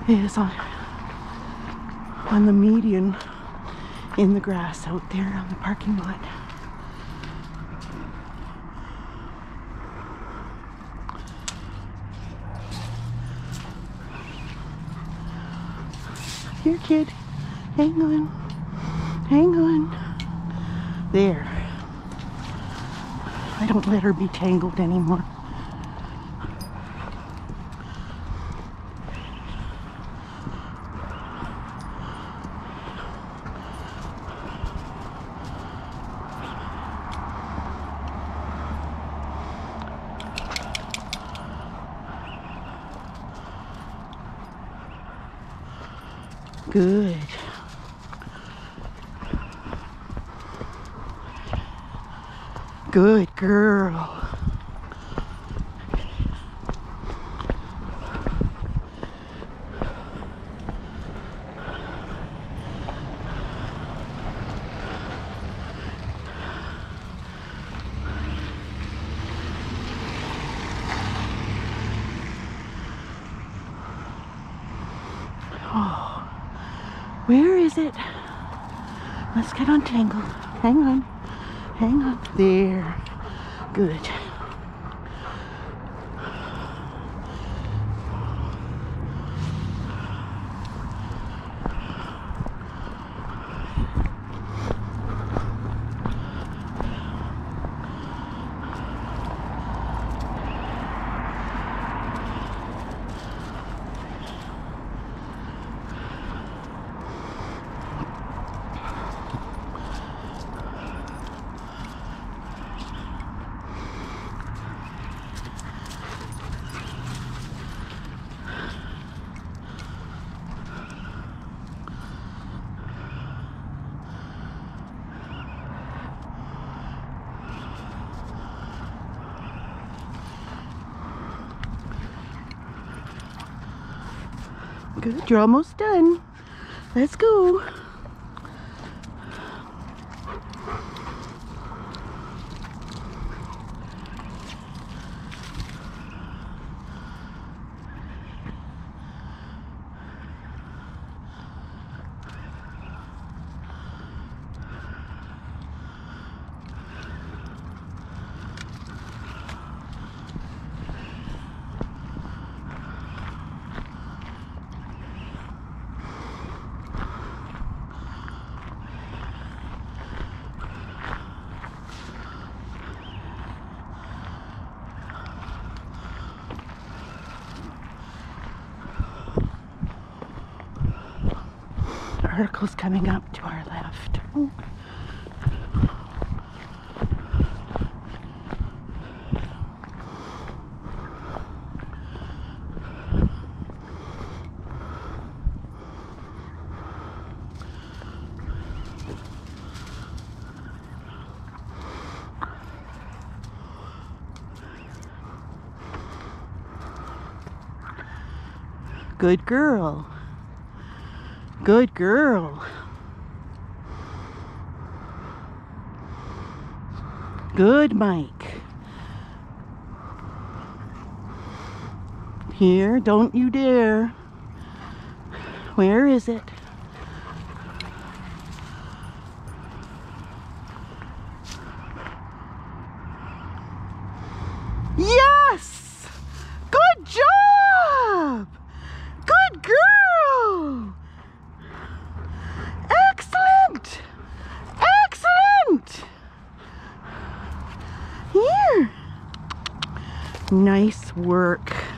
is on the median in the grass out there on the parking lot. Here, kid. Hang on. Hang on. There. I don't let her be tangled anymore. Good. Good girl. Oh, where is it? Let's get untangled. Hang on. Hang on. There. Good. Good, you're almost done. Let's go. Article's coming up to our left. Good girl. Good girl. Good Mike. Here, don't you dare. Where is it? Yes! Good job! Good girl! Excellent! Excellent! Here. Nice work.